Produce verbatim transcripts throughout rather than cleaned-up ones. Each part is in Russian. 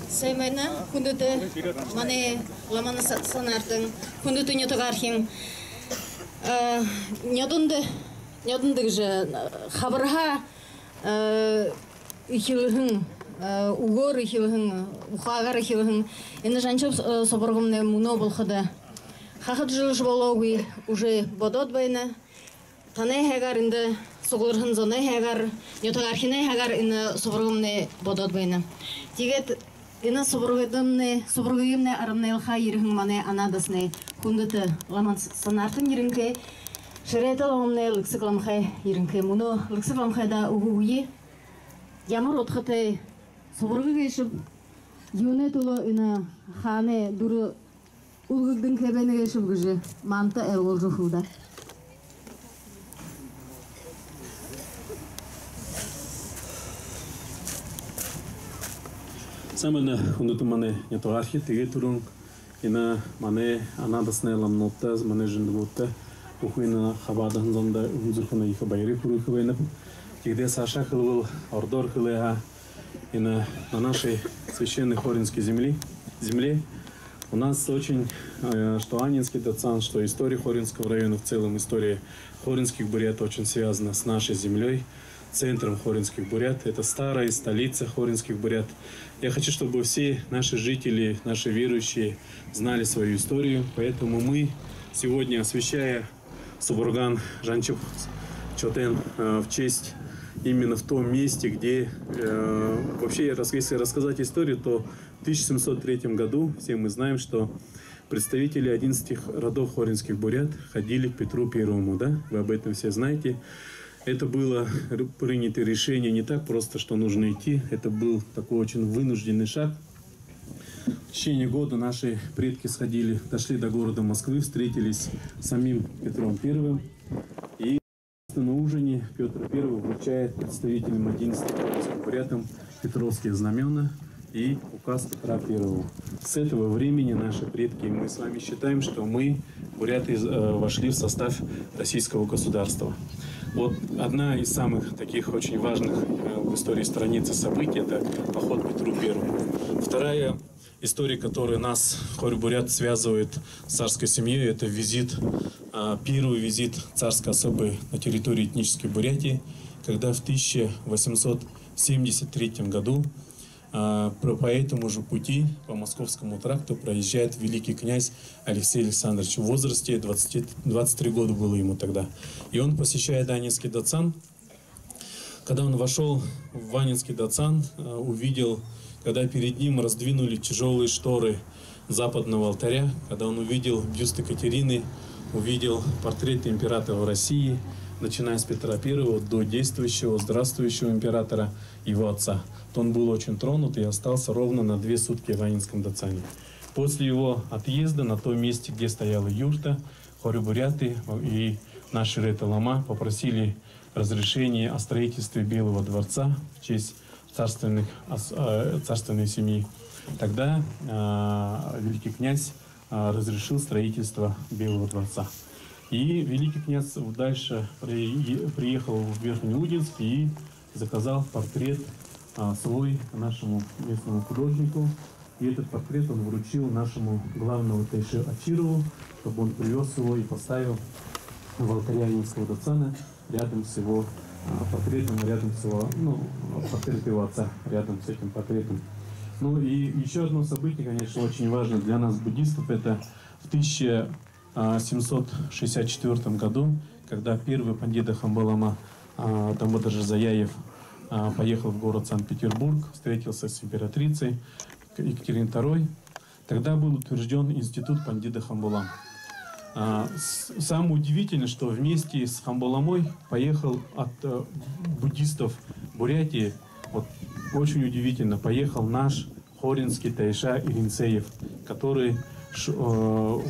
Сеймайна, күндіті, мане ламаны санардың, күндіті нетогархин. Недунды, недунды же хабарха ихилхин, угор ихилхин, ухагар ихилхин. Инде жанчып соборгумне муно болхада. Хахат жилш болохуи уже бодот байна. Тане хагар инде соглорхин зоне хагар, нетогархине хагар инде соборгумне бодот байна. Тигет ина соборгумне, соборгумне арамне илха ирхин мане анадасне. Күндіті ламан санартын ерінке, шыреті ламамне лықсық ламхай ерінке. Мұны лықсық ламхайда ұғуы ямыр отқыты собырғы кешіп, юне тұлы үні хане дұры ұлғығдың кебені кешіп күжі манты әл ол жұхылда. Самыны күндіті мане нетоғархи теге тұрың ина мане анадасне ламноттаз мане жындыбутта ухуина хабадан зонда унзухуна их байри курухуена где Саша хылвыл ордор хылега ина на нашей священной хоринской земле земле у нас очень что Анинский Дацан, что история Хоринского района в целом, история хоринских бурят очень связана с нашей землей, центром хоринских бурят. Это старая столица хоринских бурят. Я хочу, чтобы все наши жители, наши верующие знали свою историю. Поэтому мы сегодня, освящая Соборган Жанчуп Чотен в честь именно в том месте, где вообще, если рассказать историю, то в тысяча семьсот третьем году все мы знаем, что представители одиннадцати родов хоринских бурят ходили к Петру Первому. Да? Вы об этом все знаете. Это было принято решение не так просто, что нужно идти. Это был такой очень вынужденный шаг. В течение года наши предки сходили, дошли до города Москвы, встретились с самим Петром Первым. И на ужине Петр Первый вручает представителям одиннадцати хоринским бурятам петровские знамена и указ Петра Первого. С этого времени наши предки, мы с вами считаем, что мы, буряты, вошли в состав российского государства. Вот одна из самых таких очень важных в истории страницы событий – это поход к Петру Первому. Вторая история, которая нас, хорь-бурят, связывает с царской семьей, это визит, первый визит царской особы на территории этнической Бурятии, когда в тысяча восемьсот семьдесят третьем году по этому же пути, по Московскому тракту, проезжает великий князь Алексей Александрович. В возрасте двадцати трёх года было ему тогда. И он посещает Анинский Дацан. Когда он вошел в Анинский Дацан, увидел, когда перед ним раздвинули тяжелые шторы западного алтаря, когда он увидел бюст Екатерины, увидел портреты императора России, начиная с Петра Первого до действующего, здравствующего императора, его отца, то он был очень тронут и остался ровно на две сутки в Анинском Дацане. После его отъезда на том месте, где стояла юрта, хорь-буряты и наши реталама попросили разрешение о строительстве Белого дворца в честь царственных, царственной семьи. Тогда э, великий князь э, разрешил строительство Белого дворца. И великий князь дальше приехал в Верхнеудинск и заказал портрет а, свой нашему местному художнику. И этот портрет он вручил нашему главному Тайше Ачирову, чтобы он привез его и поставил в алтаре Анинского Дацана рядом с его а, портретом, рядом с его, ну, портрет его отца, рядом с этим портретом. Ну и еще одно событие, конечно, очень важно для нас, буддистов, это в тысяча семьсот шестьдесят четвёртом году, когда первый пандита Хамбалама Дамодар Заяев поехал в город Санкт-Петербург, встретился с императрицей Екатериной Второй, тогда был утвержден институт пандита Хамбалам. Самое удивительное, что вместе с Хамбаламой поехал от буддистов Бурятии, вот очень удивительно, поехал наш хоринский Тайша Иринцеев, который всю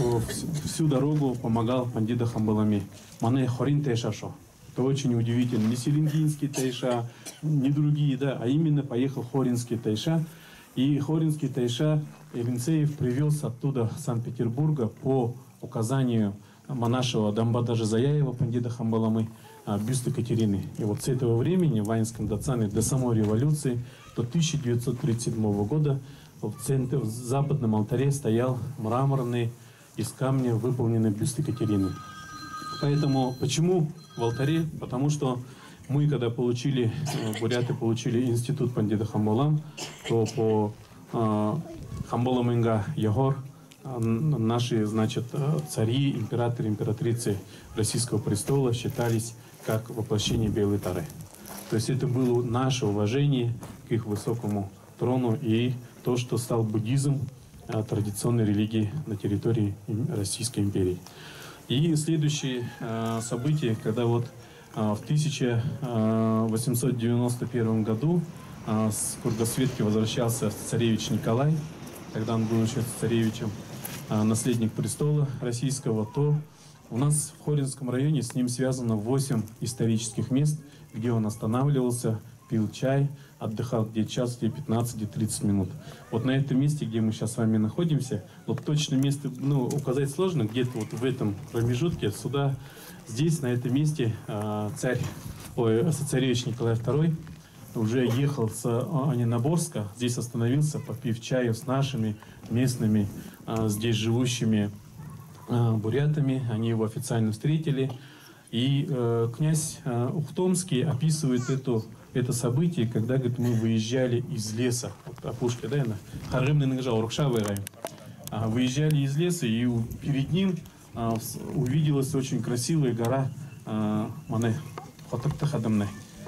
дорогу помогал пандита Хамбаламе. Мане хорин Тайшашо. Это очень удивительно. Не селингинский Тайша, не другие, да, а именно поехал хоринский Тайша. И хоринский Тайша Иринцеев привез оттуда Санкт-Петербурга по указанию монашего Дамбадажа Заяева, пандита Хамбаламы, бюст Екатерины. И вот с этого времени в Анинском Дацане до самой революции до тысяча девятьсот тридцать седьмого года в центре, в западном алтаре стоял мраморный из камня выполненный бюст Екатерины. Поэтому почему в алтаре? Потому что мы, когда получили, буряты получили институт Пандита Хамболам, то по э, Хамболаменга Ягор наши, значит, цари, императоры, императрицы Российского престола считались как воплощение Белой Тары. То есть это было наше уважение к их высокому трону и то, что стал буддизм традиционной религии на территории Российской империи. И следующее событие, когда вот в тысяча восемьсот девяносто первом году с Кургасветки возвращался царевич Николай, тогда он был еще царевичем, наследник престола российского, то у нас в Хоринском районе с ним связано восемь исторических мест, где он останавливался, пил чай, отдыхал где час, где пятнадцать, где тридцать минут. Вот на этом месте, где мы сейчас с вами находимся, вот точно место, ну, указать сложно, где-то вот в этом промежутке, сюда, здесь, на этом месте царь, ой, царевич Николай второй уже ехал с Аниноборска, здесь остановился, попив чаю с нашими местными, здесь живущими бурятами, они его официально встретили. И э, князь э, Ухтомский описывает эту, это событие, когда, говорит, мы выезжали из леса, вот опушка, да, Харымный Нагжа, Уркшавый район, а, выезжали из леса, и у, перед ним а, увиделась очень красивая гора Мане, Хотактахадамне.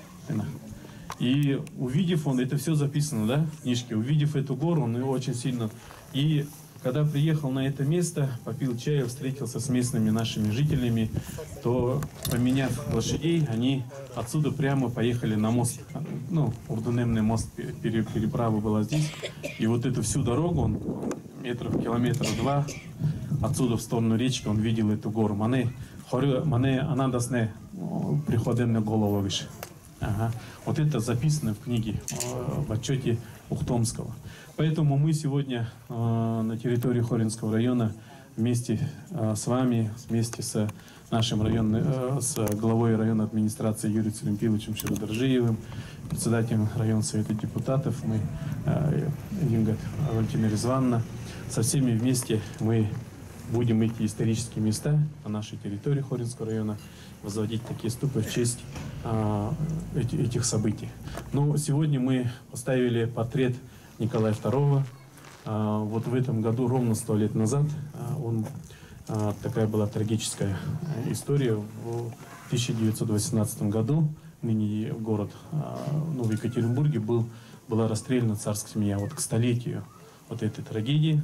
И увидев он, это все записано, да, в книжке, увидев эту гору, он его очень сильно... И когда приехал на это место, попил чая, встретился с местными нашими жителями, то, поменяв лошадей, они отсюда прямо поехали на мост. Ну, Урдунемный мост, переправа была здесь. И вот эту всю дорогу, он метров, километра два, отсюда в сторону речки, он видел эту гору. Мане, мане, анандасне, приходим на голову выше. Ага. Вот это записано в книге, в отчете Ухтомского. Поэтому мы сегодня э, на территории Хоринского района вместе э, с вами, вместе с нашим районным, э, с главой районной администрации Юрием Цилимпиловичем Широдоржиевым, председателем районного совета депутатов, мы, э, Юнгат Валентина Резванна, со всеми вместе мы будем эти исторические места на нашей территории Хоринского района возводить такие ступы в честь э, эти, этих событий. Но сегодня мы поставили портрет Николая второго. А, вот в этом году, ровно сто лет назад, а, он, а, такая была трагическая история. В тысяча девятьсот восемнадцатом году, ныне город а, ну, в Екатеринбурге, был, была расстреляна царская семья. Вот к столетию вот этой трагедии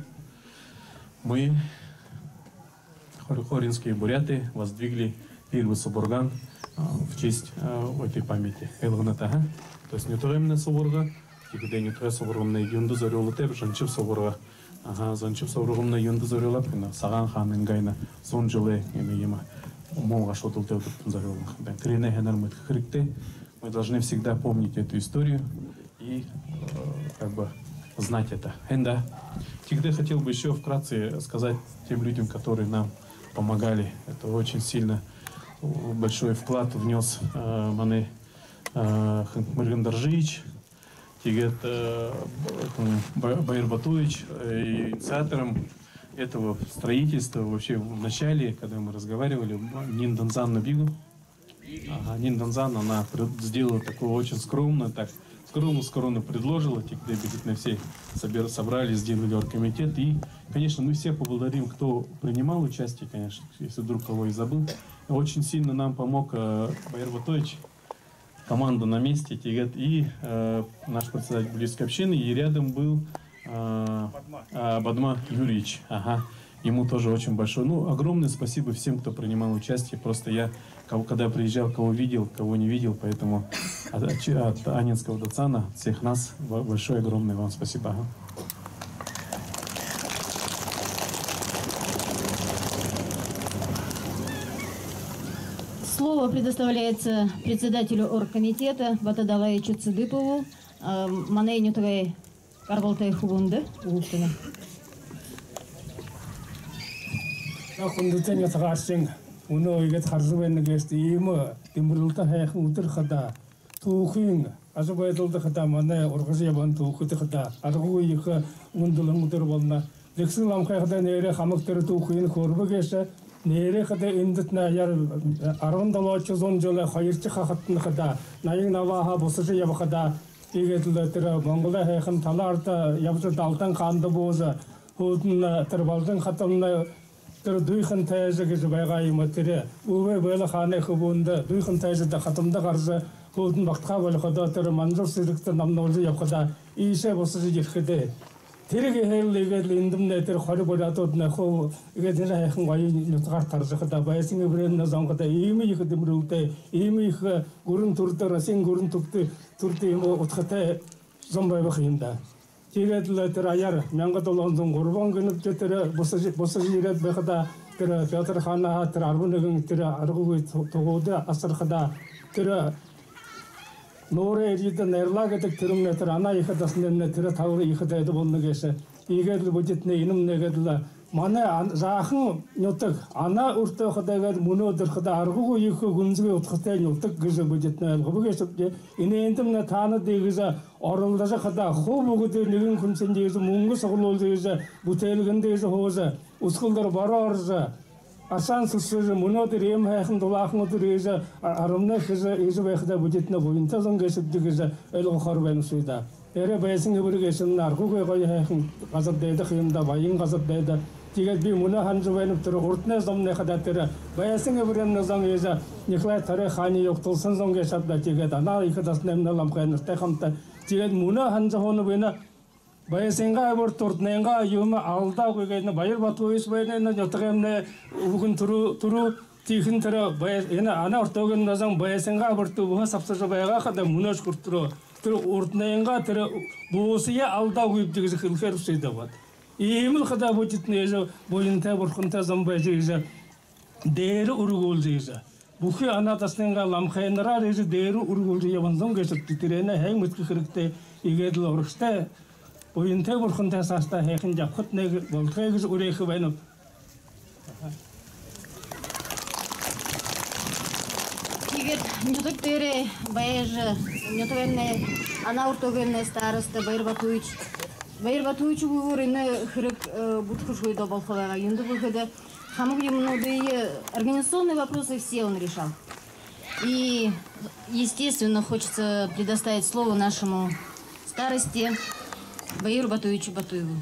мы, хоринские буряты, воздвигли первый соборган а, в честь а, этой памяти. Элгнатага, то есть не то именно соборга, когда не то соборгамна юнду зарёлы теп, жанчып соборга, ага, жанчып соборгамна юнду зарёлап, саган ханын гайна сон жылы ема молга шотыл теп зарёлы. Да, крене хенермет хрикте. Мы должны всегда помнить эту историю и как бы знать это. Энда. Всегда хотел бы еще вкратце сказать тем людям, которые нам помогали. Это очень сильно большой вклад внес э, Мане э, Мыргандаржиевич, Тигет э, Байыр Батуевич, э, инициатором этого строительства. Вообще в начале, когда мы разговаривали, Нин Данзан Набигу, ага, Нин Данзан, она сделала такое очень скромно, так скромно-скромно предложила, когда на все собрали, сделали оргкомитет. И, конечно, мы все поблагодарим, кто принимал участие, конечно, если вдруг кого и забыл. Очень сильно нам помог э, Байыр Батуевич, команда на месте, и э, наш председатель Буддийской общины, и рядом был э, э, Бадма Юрьевич. Ага. Ему тоже очень большое, ну, огромное спасибо всем, кто принимал участие. Просто я, кого, когда приезжал, кого видел, кого не видел, поэтому от, от Анинского Дацана, всех нас, большое, огромное вам спасибо. Слово предоставляется председателю оргкомитета Батадалаевичу Цыдыпову. Манейню твоей карбалтай хубунды. Хундутenya сагашин уно игет харзуэн гест има тимрулта хайх утер хада тухин азы байдылды хата мана оргыз ябан туукыты хата аргу йыка мундулын мутер болна дексин ламхайда нере хамыктыр туукын корбу кеше нере хата индитна яр аргын далачы зон жолы хайырчы хахаттын хата найын наваха босыжы ябахада игетиле тера монголда хайхын таларта ябжы далтан канды боза худын тербалдын хатамна тэр дүйхэн тайзы гэж байгаа юм тэр өвөө бойло хааны хөвөндө дүйхэн тайзда хатамда гарза худын багтха болоходоо тэр манжур сэрэгтэн намнуулж явхада ийшээ босож ирэхдээ тэрэг хэллэгээд эндэмнэ тэр хориг бодоод нөхөө игээд нэр хайхан гоё нутгаар таржхада байсан брэнд зонгода ийм их дэврүүлдэ ийм их гүрэн төрдөр син гүрэн төвдө төрдө юм утгатай зам байх юм да. Тэгээд л тэр аяар мянгад долоон гурван гинэд тэр босож босож ирээд байхада тэр Петр хаана тэр аргу нэгэн тэр аргугүй тугууд асархада тэр 노래 리더 내라게도 들음네 들 하나 이하다스네 들 타우르 이하다도 본네게서 이게들 보짓네 이놈 내게들 만에 자흥 뇨떡 아나 уртэ хадагаар мөнөөдөр хада аргуу их гүнзгий утгатай 뇨떡 гэж божитнаа гобгээс инээндэмнэ таанад ийгээс оролдож хада хов өгөд нэгэн хүнсэн дээс мөнгө соглуулж бүтээлгэндээс хоос усгылдар бараарж асан сүсэр мөнөөдөр юм хайхан дулаахан өдөр ийж арамна гэж ийж байхда божитнаа буйнтаа зонгээс дэгээс ойлгохоор байна сүда эрэ байсан гэвэргээс наргуугүй гоё хайхан газар дэдэх юмда баян газар дэдэ тэгээд би мөнө ханжвэн тэр урдны зомны хада тэр байсан гэвэрэн зам ийж Николай Тарай хааны югтулсан зонгээс хадда тэгээд анаа их даснэмнэ ламхай нартай хамта тэгээд мөнө ханжвэн бэна баясанга бүр турднэнга юм алдаагүй гэдэг баяр батуйс байна нотгэмнэ үгэн түрүү түрүү тийхэн тэр баяс энэ анаа ортогын назан баясанга бүр төвөө савсаж байгаа хада мөнөж хүртрөө тэр урднэнга тэр буусия алдаагүй гэж хэлэхээр үсэдэ бат ийм л хада бүжитнээс буйнтай бурхантай зам байж ийж дээр өргүүлж ийж бүхий анаа таснанга ламхайнараа ийж дээр өргүүлж явсан гэж тэрэнэ хай мэдэх хэрэгтэй игээд л урагштай буйнтай бурхантай саста хайхан явхад нэг болдгой гэж үрээх байна. Тэгээд нютог дээр баяр нютогны анауртогны староста Баяр Батуйч Баяр Батуйч үүрэн хэрэг бүтгөхүй до болох байгаа. Юнд бүхэдэ хамаг юмнуудын организационные вопросы все он решал. И естественно хочется предоставить слово нашему старости Баяру Батуйчу Батуеву.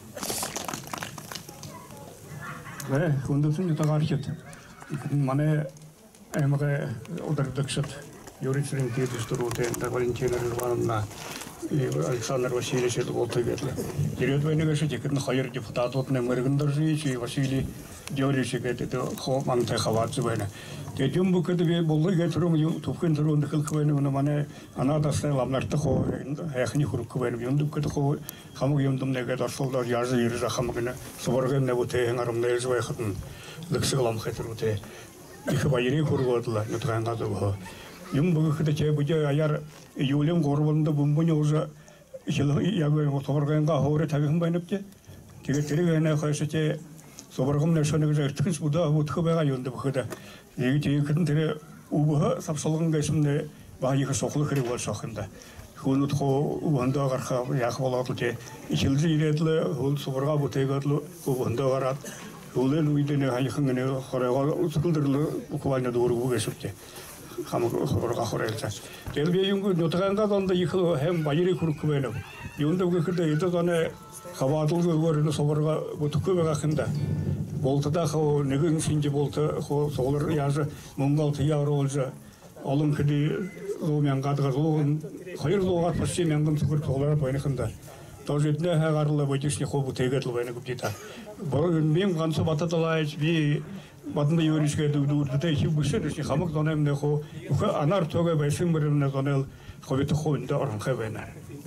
네, 군도순 유타가르켓. 만에 에마가 오다르득샷 요리스린 디스트로테 다발인체를 와나 이 Александр Васильевич Волтоветле. Перед войной гашите, когда хайр депутат не мэргэндэржи Василий Георгиевич гэдэг хоо мантай хаваац байна. Тэгээд юм бүхэд би болго гэтрүүн төвхөн төрөнд хэлэх байна нь манай анаадасны ламнарт хоо хайхны хүрэх байна. Юм бүхэд хоо хамаг юм дүмнэгээд орсолдоор яаж ирж хамаг нэ соборгэн нэвтэй харамнээс байхад лексэг лам хэтрүүтэй их баярын хүргөөдлөө нутгаангаад өгөө. Юм бүхэд ч бүжээ аяар юулын горвонд бомбоны уже яг соборгэнгаа хоорэ тавих байна гэж. Тэгээд тэрийг нэ хойшоо соборгомны шөнөг зэрэгтгэж будаа хөтгөх байгаа юм бүхэд яг тийм тэр өвөө савсалган гэсэндээ баахыг сохлох хэрэг болж байгаа юм да. Хүнүүд хоо өвөндөө гарах яг болоод тий ихэлж ирээд л хөл соборгаа бүтээгээд л өвөндөө гараад хөлөө үедээ хаяхан нэ хороо үзгэлдэр бүхвайна дөрөв гэсүтээ хамаг соборгаа хороолцаж. Тэр би юм нутгаангаа донд их хэм баярыг хүрэх байна. Юунд гэхэд эдгээр зоны хаваадлыг өөрөөр соборгаа бүтгэх байгаа юм да. Болтода хоо нэгэн шинж болто хоо солор яаж монгол тяаруулж олон хэди румян гадгалуун хоёр лугаар почти мянган зүгээр солор байнахында тожиднэ хагарлаа бодишны хоо бүтээгээд л байна гэж та борог мэм ганц баталаач би бадны юришгээ дүүрдээ их бүшэрч хамаг донэмнэ хоо анаар төгөө байсан мөрөмнө донэл ховит хоонд орхох байна.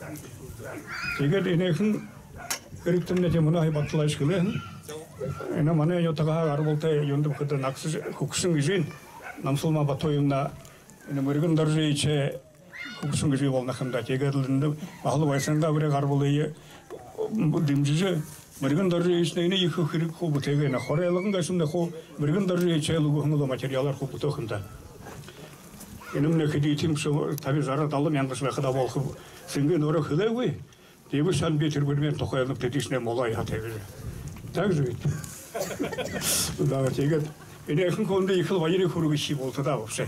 Тэгээд энэхэн хэрэгтэнэ юм наа батлааш гэлээ. Энэ манай ятага арболтой юунд бүхэд накс хөгсөн гэж намсулма батоюмна энэ мөргөн дөржийч хөгсөн гэж болно хэмдэ тэгээд л бахал байсангаа бүрэг арболой дэмжиж мөргөн дөржийч энэ их хэрэг хөө бүтэгээ нөхөрөлгөн гэсэндээ хөө мөргөн дөржийч луг хөнгө материалар хөө бүтөөх хэмдэ Enimne keditim şu tabi zarar dalım yanlış vakıda balkı singen oraya hılevi. Diye sen bir tür bir tokayanıp tetişne molay hatevir. Tak zübit. Daha çeket. Ene yakın konuda yıkıl vayını kuru bir şey oldu da olsa.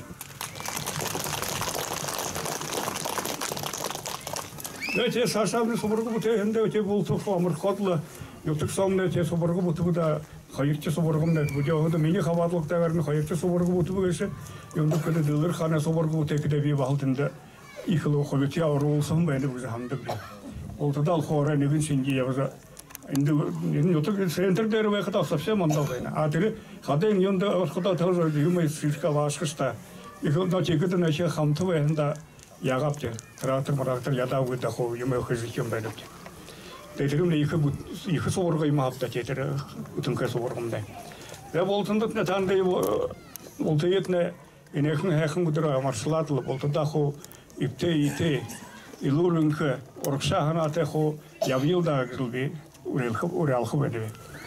Öte sarsabını soburgu bute hem de öte bultu famır kodla. Yoktuk somne öte soburgu butu da hayırçı soburgum da bu cevabı da meni havatlıkta verin hayırçı soburgu butu bu geçe. Yonduk kadar dılır khana soburgu butu kide bir baltında yıkılı okuyutu yavru olsun beni bize hamdı bile. Oldu da alkora nevin singi yavza. Indi yoktuk center der ve kadar sapse mandal beni. Ateli kadın yonda ortada tavır yumay silka vaşkışta. Yıkılda çekti ne şey hamtı ve da yağaptı. Traktör traktör yadağı da ho yumay hızlıkım benim. Deterimle yıkı yıkı soğurga imahapta çetere ütünke soğurgumda. Ve boltunduk ne tanıdığı oltu yetne inekin hekin gudura marşılatılı boltu da ho ipte ite ilurunke orkşahına ate ho yavyılda gılbi урялху бедеви.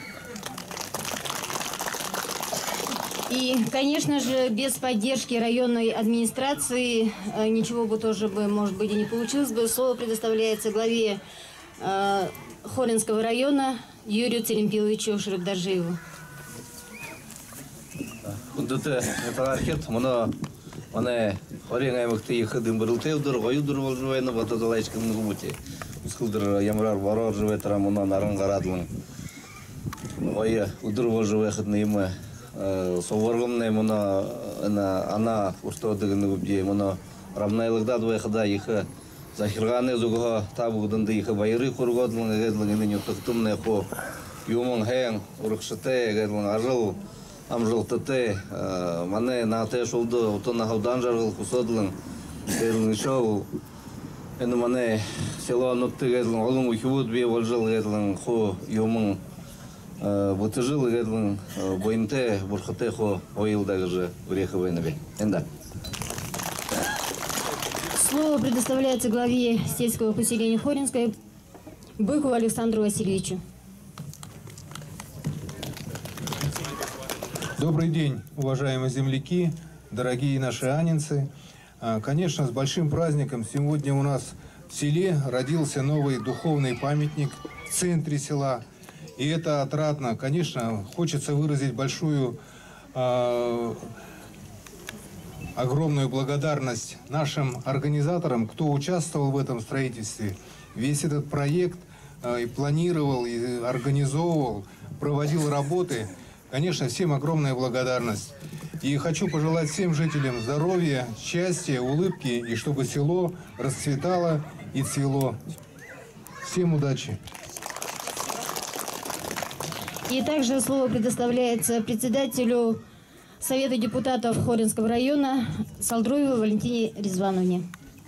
И, конечно же, без поддержки районной администрации э, ничего бы тоже бы, может быть, и не получилось бы. Слово предоставляется главе э, Хоринского района Юрию Церемпиловичу Шрыбдаржиеву. Ундуте металлархет, моно, моне Хорин аймакты йыхыдым бырылтеудыр, гойудыр болжуайны батадалайчкын губути. Скулдыр ямрар барар живетра моно нарын гарадлын. Гойы удыр болжуай хытны имы. Соваргымны моно ана устодыгыны губди моно рамнайлыгда дуайхыда йыхы захирганы зугуга табугдынды йыхы байыры кургодлын эгэдлын инын юктыктымны хо юмын хэң урыкшыты эгэдлын ажыл амжылтыты маны наты шолды утына хаудан жаргыл кусодлын эгэдлын шоу эни маны село нутты эгэдлын олың ухивуд бе болжыл эгэдлын хо юмын бутыжыл эгэдлын бойнте бурхыты хо ойылдагы же урехы бейнебе. Энда. Слово предоставляется главе сельского поселения Хоринское Быкову Александру Васильевичу. Добрый день, уважаемые земляки, дорогие наши анинцы. Конечно, с большим праздником сегодня у нас в селе родился новый духовный памятник в центре села. И это отрадно. Конечно, хочется выразить большую, э, огромную благодарность нашим организаторам, кто участвовал в этом строительстве. Весь этот проект э, и планировал, и организовывал, проводил работы. Конечно, всем огромная благодарность. И хочу пожелать всем жителям здоровья, счастья, улыбки, и чтобы село расцветало и цвело. Всем удачи! И также слово предоставляется председателю Совета депутатов Хоринского района Салдроевой Валентине Резвановне.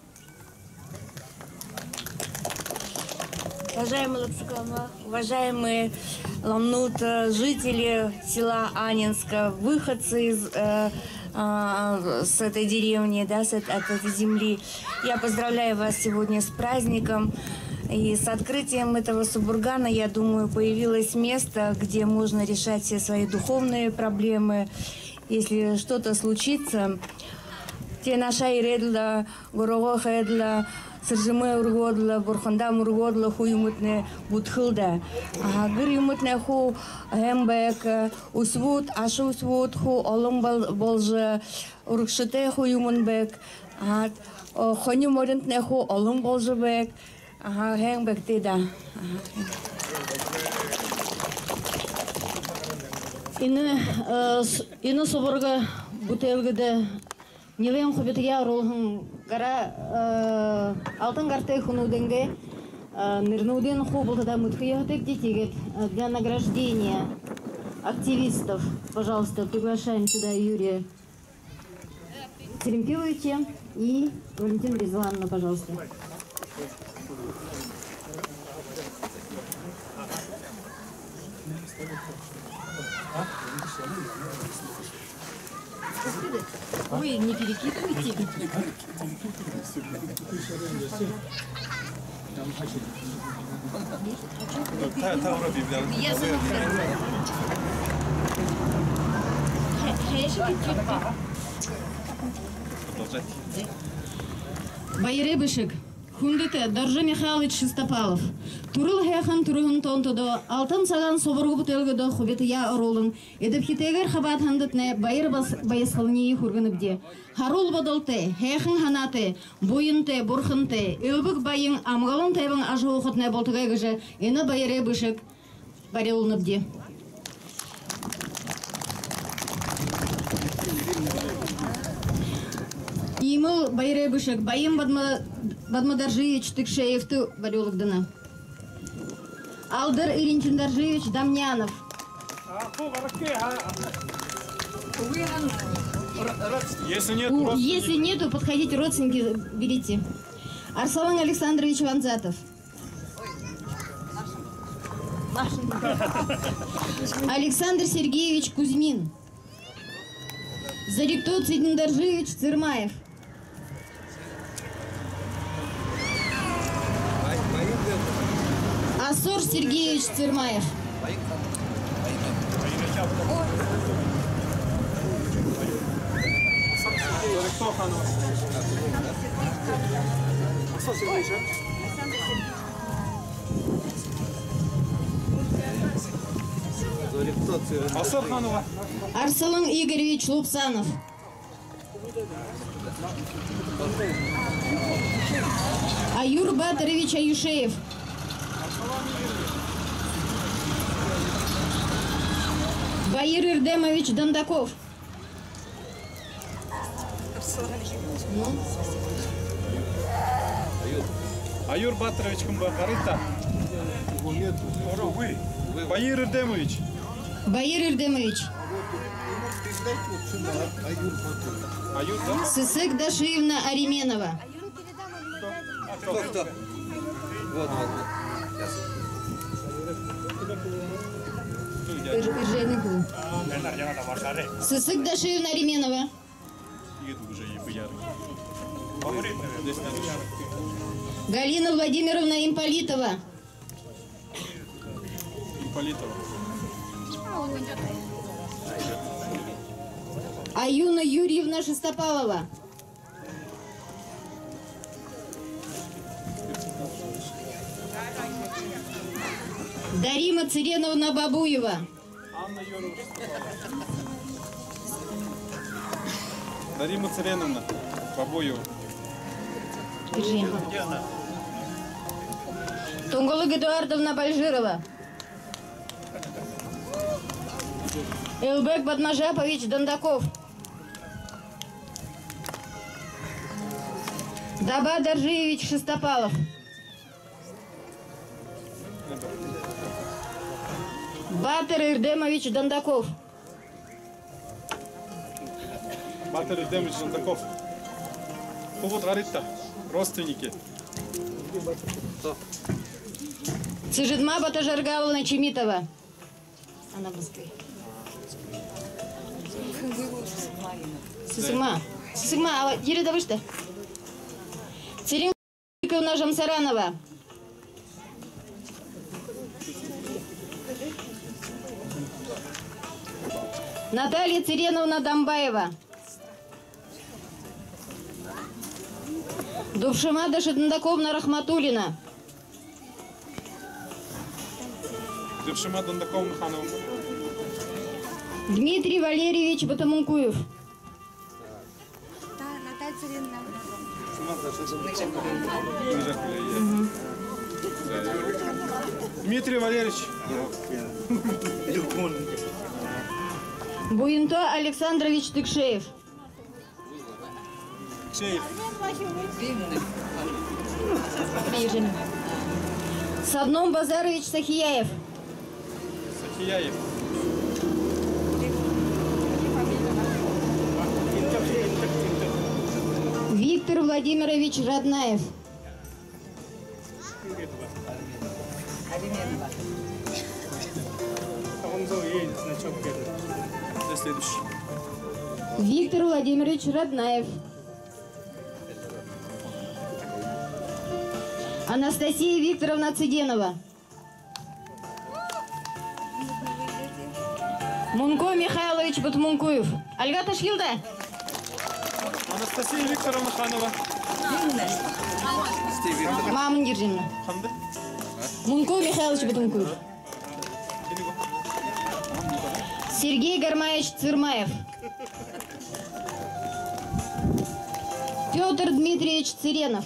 Уважаемые Лапшикова, уважаемые Ламнут, жители села Анинска, выходцы из, э, э, с этой деревни, да, с, от этой земли, я поздравляю вас сегодня с праздником. И с открытием этого субургана, я думаю, появилось место, где можно решать все свои духовные проблемы. Если что-то случится, те наша иредла, горого хедла, сержиме ургодла, бурхандам ургодла, хуюмутне будхилда. А гыр юмутне ху гембек, усвуд, ашу усвуд ху олым болжа, уркшите хуюмунбек, а хоню морентне ху олым болжабек. Ага, хэнбэк да. Ины ины соборга бутелгеде нилен хобития ролхун гара алтын гартай хунуденге нырнуден хобылда мутхиятек детигет для награждения активистов. Пожалуйста, приглашаем сюда Юрия Церемпиловича и Валентину Резвановну, пожалуйста. Вы не перекидывайте. Байребышек, Хундыте, Доржи Михайлович Шестопалов. Турыл хэхан турыгын тонтодо, алтын саган соборгу бутылгыдо хубетия оролын, эдепхитегер хабат хандытне байыр байысхылнии хургыныбде. Харул бодолте, хэхан ханате, бойынте, бурхынте, ылбык байын амгалын тэбін ажы оқытне болтыгайгыжы, эна байребышек барелыныбде. Имыл Байребышек, Байым Бадмадаржиевич Тыкшеевты барелыгдыны. Алдыр Иринчиндаржиевич Дамнянов. Если нет, У, если нету, подходите, родственники берите. Арслан Александрович Ванзатов. Александр Сергеевич Кузьмин. Заректот Сидиндаржиевич Цирмаев. Асор Сергеевич Цирмаев. Арсалан Игоревич Лупсанов. Аюр Батарович Аюшеев. Баир Ирдемович Дондаков. Аюр Батарович Кумбакарита. Баир Ирдемович. Баир Ирдемович. Аюр, да? Сысык Дашиевна Аременова. Кто, кто? Вот, вот, вот. Сысык Дашиевна Аременова. Галина Владимировна Имполитова. Имполитова. Аюна Юрьевна Шестопалова. Дарима Цыреновна Бабуева. Анна Юрьевна. Дарима Цыреновна Бабуева. Держи. Тунголык Эдуардовна Бальжирова. Элбек Бадмажапович Дондаков. Даба Даржиевич Шестопалов. Батыр Ирдемович Дондаков. Батыр Ирдемович Дондаков. Повод Гарита. Родственники. Цижидма Батажаргавовна Чемитова. Она в Москве. Сысыма. Сысыма, а еле да вышта. Циренковна Жамсаранова. Наталья Цыреновна Дамбаева. Дубшима Дашиднаковна Рахматулина. Дубшима Дандаковна Ханова. Дмитрий Валерьевич Батамункуев. Дмитрий Валерьевич. Буинто Александрович Тыкшеев. Шеев. Садном Базарович Сахияев. Сахияев. Виктор Владимирович Раднаев. Следующий. Виктор Владимирович Раднаев. Анастасия Викторовна Цыденова. Мунко Михайлович Батмункуев. Альга Ташхилда. Анастасия Викторовна Ханова. Мамын Ержемна. Қанды? Мунко Михайлович Бутункуев. Сергей Гармаевич Цирмаев. Петр Дмитриевич Циренов.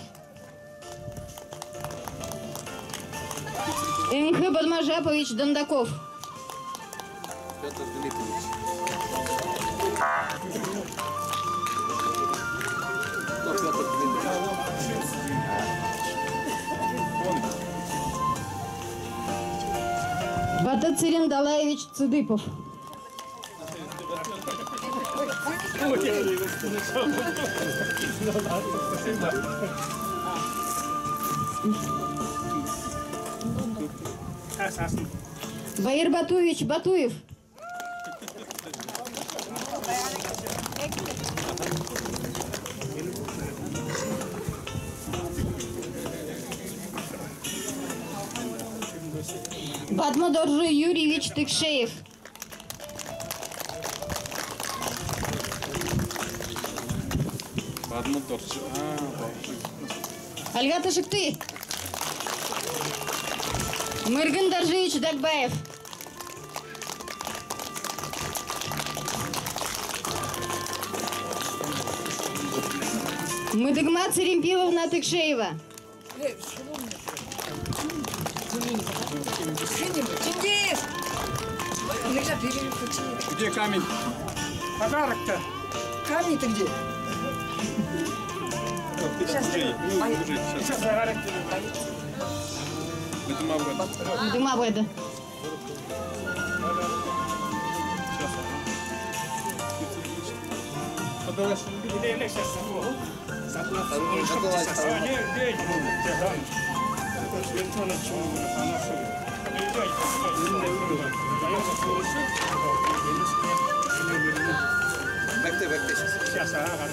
МХ Бадмажапович Дондаков. Петр Дмитриевич. Кто Петр Дмитриевич? Батацирин Далаевич Цыдыпов. Баир Батуевич Батуев. Батмадоржи Юрьевич Тыкшеев. Батмадоржи. Альгата Шыкты. Мыргын Даржевич Дагбаев. Мыдыгма Церемпиловна Тыкшеева. Где камень? Подарок-то. Камень-то где? Сейчас, Сейчас подарок. Дыма выйду. Бәкте, бәкте сейчас. Сейчас, ага,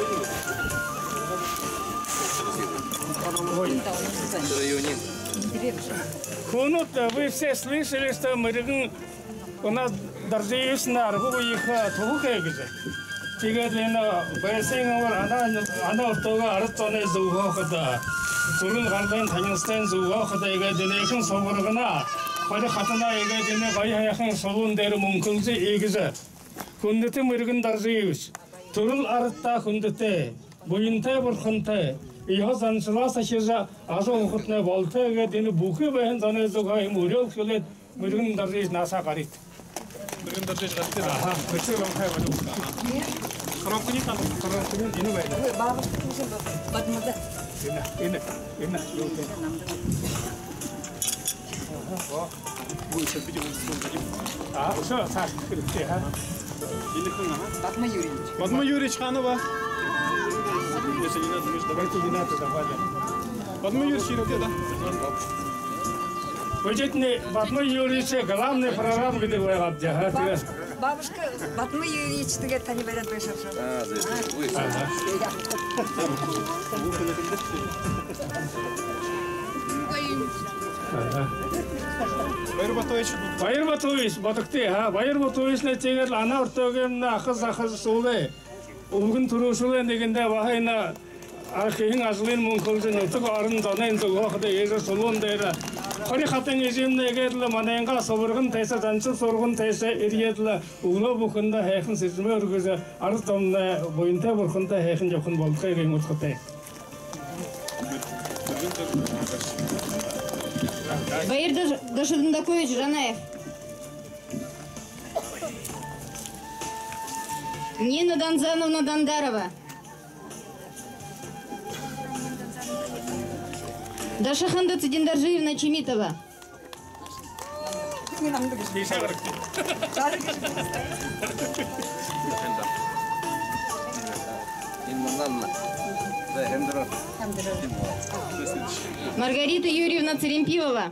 Районин. Хунут, вы все слышали, что Мыргын у нас Даржиевич на арбу их тухая где. Теперь на Байсенговор она она оттога арттоне зуга хода. Турун гардан Танистан зуга хода ига денекин соборгана. Бары хатана ига дене бай хаяхын солун дери мүмкүнсү эгизе. Хүндете Мыргын Даржиевич. Турул артта хүндете. Буйынтай бурхынтай. Иха заншыласа шежа азо ухутна болтеге дени буки бehen зане зугай мурел хулет Мыргын Даржиевич наса гарит. Мыргын Даржиевич гарит. Аха, көчө ломхай болу. Коробкуни там. Коробкуни ину байда. Бабушка Батмада. Ина, ина, ина, ёлте. Будет видео. А, всё, так, крепкий, а? Батма Юрьевич. Батма Юрьевич Ханова. Если не надо, Давайте не надо, давай. Батма Юрьевич где, да? Выйдет Батма Юрьевич, главный прораб, где вы обдягать. Бабушка Батма Юрьевич тебе тани берет бешершо. А, здесь. Ой, Байыр Батуевич. Байыр Батуевич, батыкты, а? Байыр Батуевичне тегер ана ортоген ахыз ахыз сулы. Угун турушулы дегенде вахайна археин азлын мункулжын утук арын данен зугохда ежер сулун дейра. Хори хатен ежемне егерле маненга собыргын тайса жанчы соргун тайса ириетле угло бухында хайхын сезме өргөзө арыз домна боюнта бурхында хайхын жокун болду кайрын уткытай. Баир Дашидондакович Жанаев. Нина Донзановна Дондарова. Дашаханда Цидиндаржиевна Чемитова. Не нам догиш. Маргарита Юрьевна Церемпилова.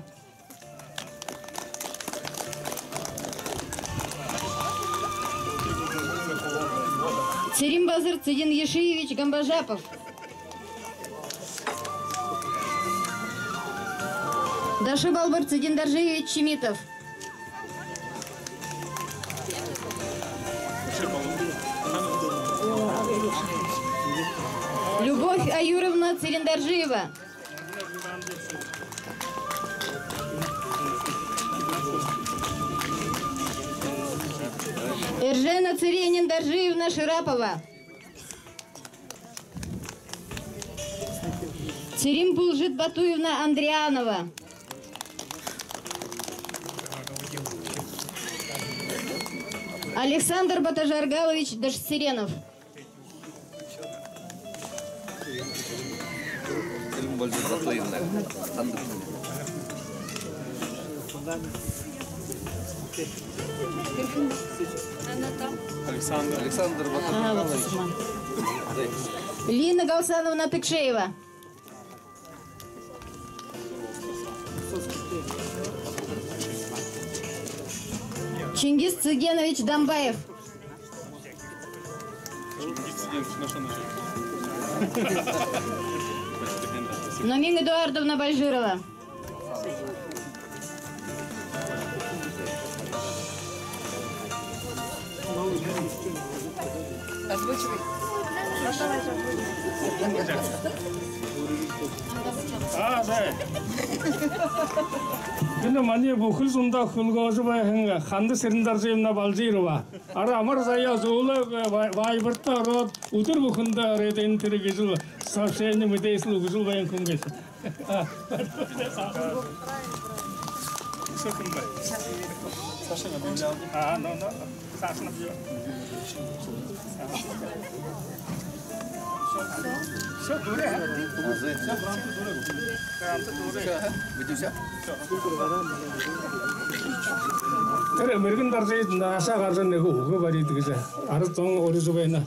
Церимбазыр Цидин Ешиевич Гамбажапов. Дашибалбар Цидиндаржиевич Чемитов. Любовь Аюровна Цириндаржиева. Эржена Цириндаржиевна Ширапова. Церимпулжит Батуевна Андрианова. Александр Батажаргалович Дашсиренов. Александр. Александр Батажаргалович. Лина Галсановна Тыкшеева. Чингис Цыгенович Дамбаев. Номин Эдуардовна Бальжирова. Озвучивай. А, да. 근데 만약에 뭐 흘순다 흘거져봐 행가 한드 세른다르제나 발지르와 아라 아마르자야 조라 와이버터 우들고 흔다 레데 인트리기줄 사세니 미데스루 구줄 바양 콩게스 아 세컨바 사셔나 빌라 아 노노 사셔나 빌라 все дуре 그래 american darje nasa garjan nego ugo bari tigisa aru tong orizo baina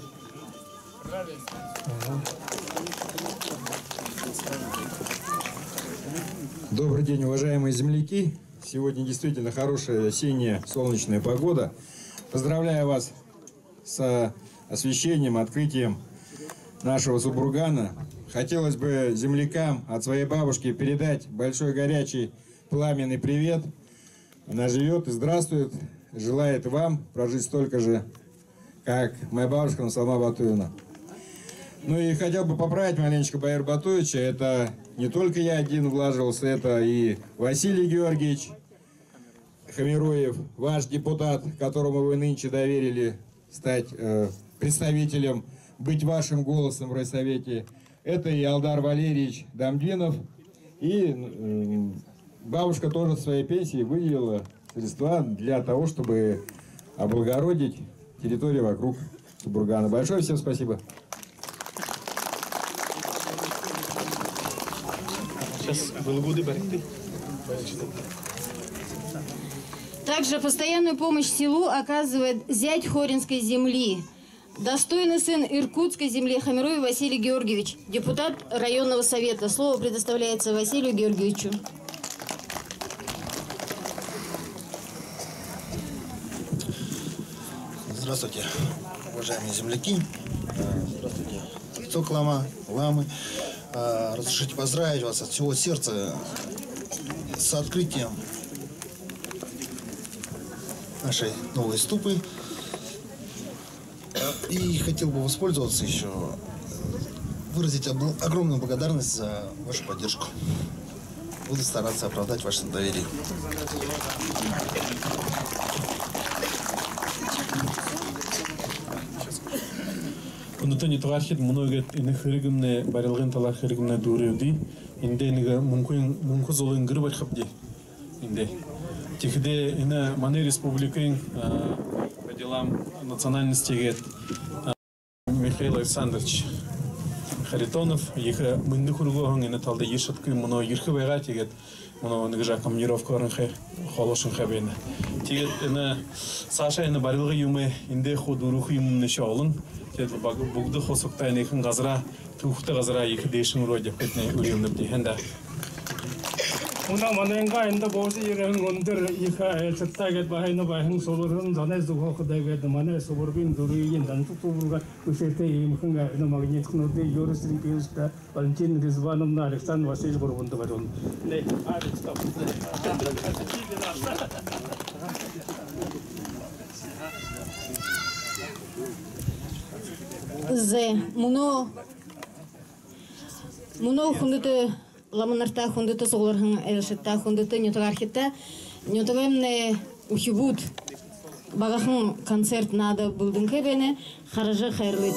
Добрый день, уважаемые земляки. Сегодня действительно хорошая осенняя солнечная погода. Поздравляю вас с освещением, открытием нашего Субургана. Хотелось бы землякам от своей бабушки передать большой горячий пламенный привет. Она живет и здравствует, желает вам прожить столько же, как моя бабушка Насалма Батуевна. Ну и хотел бы поправить маленечко Баир Батуевича. Это не только я один влаживался, это и Василий Георгиевич Хамируев, ваш депутат, которому вы нынче доверили стать э, представителем, быть вашим голосом в райсовете. Это и Алдар Валерьевич Дамдвинов. И э, бабушка тоже в своей пенсии выделила средства для того, чтобы облагородить территорию вокруг Субургана. Большое всем спасибо. Также постоянную помощь селу оказывает зять Хоринской земли, достойный сын Иркутской земли Хамируев Василий Георгиевич, депутат районного совета. Слово предоставляется Василию Георгиевичу. Здравствуйте, уважаемые земляки. Здравствуйте, Цок Лама, Ламы. Разрешите поздравить вас от всего сердца с открытием нашей новой ступы. И хотел бы воспользоваться еще, выразить огромную благодарность за вашу поддержку. Буду стараться оправдать ваше доверие. Онтон итвархит много иных хиргимне барилгын талар хиргимне дуревди. Инде нега мумкин мунку золын гырбай хапди. Инде. Тихде ина мане республикин по делам национальности Михаил Александрович Харитонов. Их мынды хургохан ина талда ешаткы муно ирхы байга тигет. Муно негжа командировка орынхы холошын хабена. Тигет ина Саша ина барилгы юмы инде ходурухы юмны шаолын. Бүгді қосықтайын екен ғазыра, тұқты ғазыра екі дейшін ұрой деп кетіне үйреніп дейхенді. Уна маненга енді босы ерен ондыр иха элчатта кет бахайны бахын солырын занай зуға құдай кет мане соборбин дұрыйын данту тубурға көшерте емхінға ина магнитик нұрды юристрин пейілшті Валентин Резвановна Александр Васильевич Бурбунды бар он. Не, арик стоп. Зе, муно Муно хундыты ламанарта хундыты соглархын элшетта хундыты нютархетта нютаремне ухибут багахын концерт надо булдын кебене харажы хайрлыт.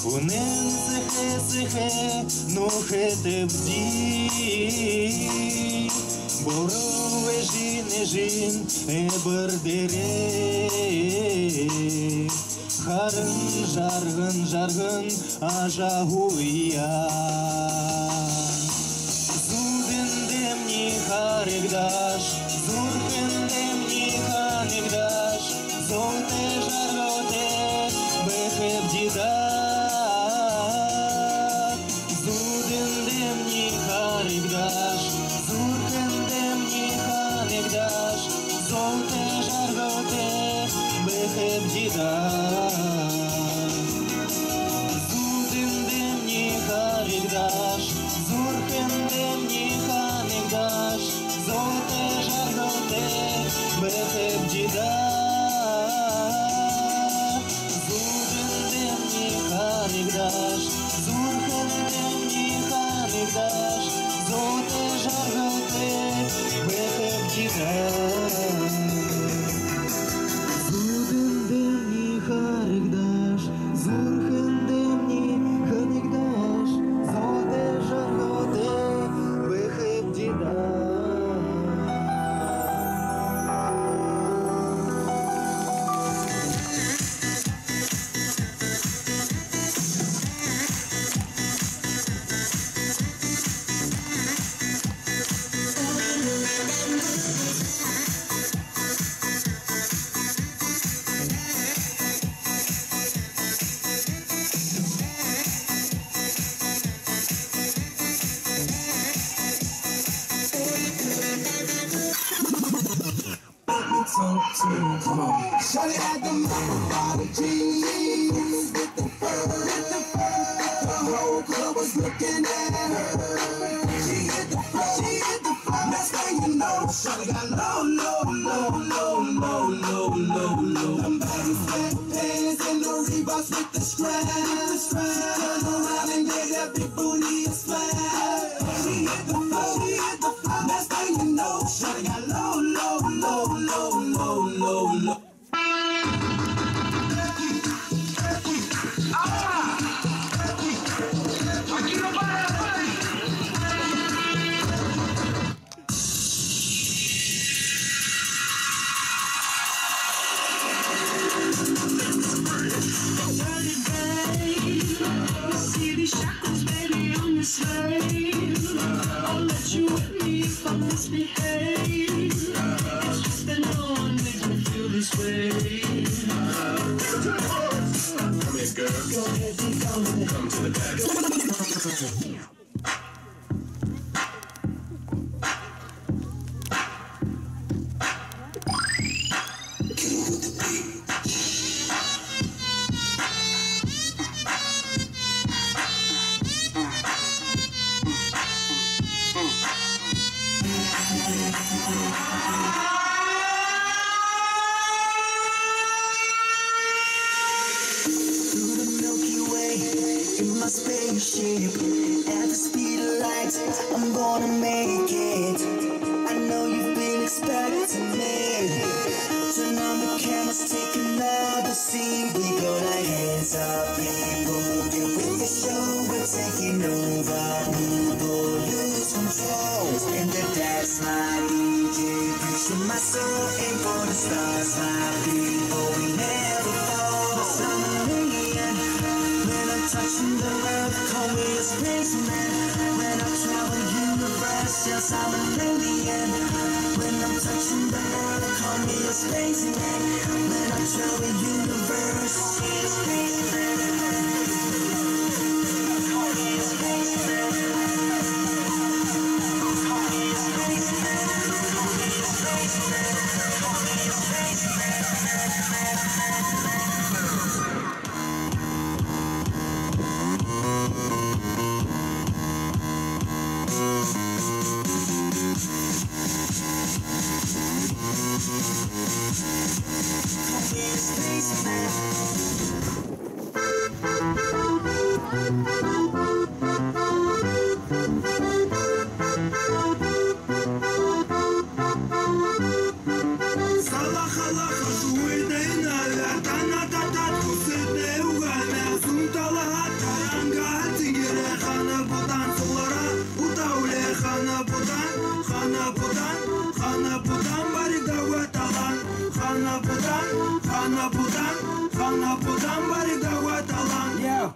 Унен сихе-сихе, нухете бді. Бору ежин, ежин, эбірдере. Харын жарғын, жарғын, ажағуя. Зудендем не харигдаш, зуркендем не ханигдаш, золте жарготе, бехеб дида. Зудендем не харигдаш, зуркендем не ханигдаш, золте жарготе, бехеб дида. Зудендем не харигдаш, зуркендем не ханигдаш, золте жарготе, бехеб дида. Зудендем не харигдаш, зуркендем не ханигдаш, золте жарготе, бехеб дида. Зудендем не харигдаш, зуркендем не ханигдаш, золте жарготе, бехеб дида. Shawty had the bottom jeans with the fur, with the fur. The whole club was looking at her. She hit the floor, she hit the floor. Next thing you know, Shawty got low, low, low, low, low, low, low, low. Them baggy sweatpants and the Reeboks with the strap. She turned around and gave that big booty a slap. She hit the floor, she hit the floor. Next thing you know, Shawty got low, low, low, low, low, low, low. See these shackles, baby, on your slave. I'll let you with me if I misbehave. It's just that no one makes me feel this way. Come here, girl. Go ahead, keep going. Come to the back. Through the Milky Way, in my spaceship, at the speed of light, I'm gonna make it. I know you've been expecting me. Turn on the cameras, take another scene. We go like hands up, people. Get with the show, we're taking over. Move or lose control. And the dance, my D J. Preaching my soul, aim for the stars, my people. We never fall. I'm an alien. When I'm touching the earth, call me a spaceman. When I travel universe, yes, I'm an alien. When I'm touching the earth, call me a spaceman. When I travel universe, call me a spaceman. Call me a spaceman. Call me a spaceman. Call me a spaceman. Call me a spaceman. Салахалаха, жуйдейна, лятана, татат, кусыдне, угана, сунталахат, Хана Путан барида ваталан, Хана Путан, Хана Путан, Хана Путан барида ваталан. Yeah.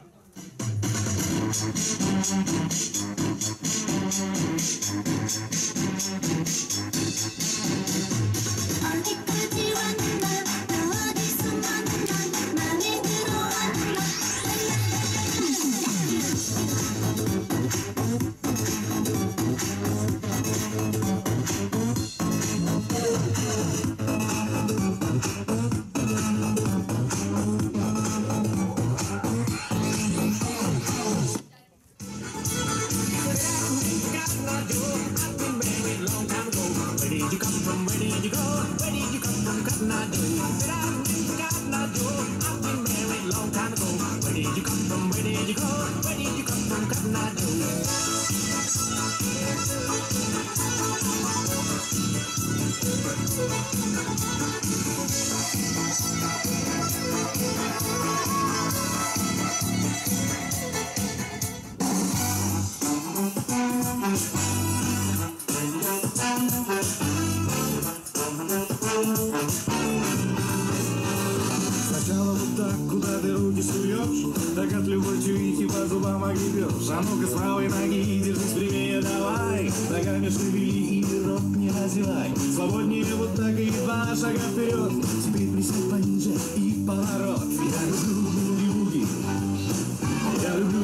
Сначала вот так, куда ты руки суешь, так от любой чуйки по зубам огребешь. А ну-ка с правой ноги держись прямее, давай, ногами шевели и рот не разевай. Свободнее вот так и два шага вперед. Теперь присядь пониже и поворот. Я люблю буги-буги, я люблю